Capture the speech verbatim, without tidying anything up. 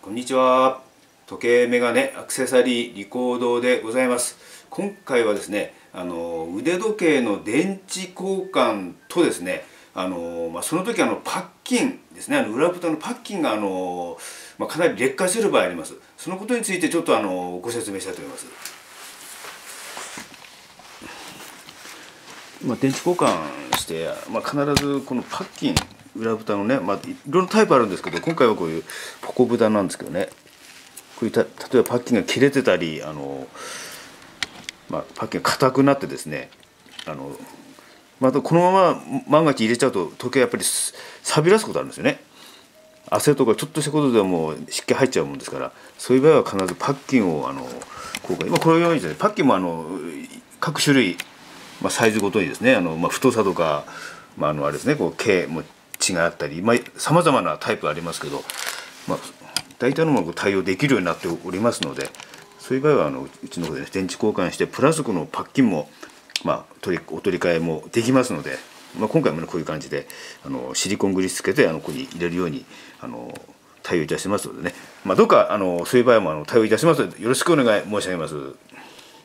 こんにちは。時計、メガネ、アクセサリー、リコードでございます。今回はですね、あの腕時計の電池交換とですね、あのまあ、その時あのパッキンですね、あの裏蓋のパッキンがあの、まあ、かなり劣化している場合あります。そのことについてちょっとあのご説明したいと思います。まあ、電池交換して、まあ、必ずこのパッキン裏蓋のね、まあ、いろんなタイプあるんですけど、今回はこういうポコ蓋なんですけどね、こういうた例えばパッキンが切れてたり、あの、まあ、パッキンが硬くなってですね、あのまたこのまま万が一入れちゃうと時計やっぱり錆びらすことあるんですよね。汗とかちょっとしたことではもう湿気入っちゃうもんですから、そういう場合は必ずパッキンをあのこう今このようにですね、パッキンもあの各種類、まあ、サイズごとにですね、あの、まあ、太さとか、まあ、あのあれですね、こう径も違ったり、まあ、さまざまなタイプありますけど、まあ、大体のものが対応できるようになっておりますので、そういう場合はあのうちの方で、ね、電池交換してプラスこのパッキンも、まあ、取りお取り替えもできますので、まあ、今回も、ね、こういう感じであのシリコングリスつけてあのここに入れるようにあの対応いたしますのでね、まあ、どうかあのそういう場合もあの対応いたしますのでよろしくお願い申し上げます。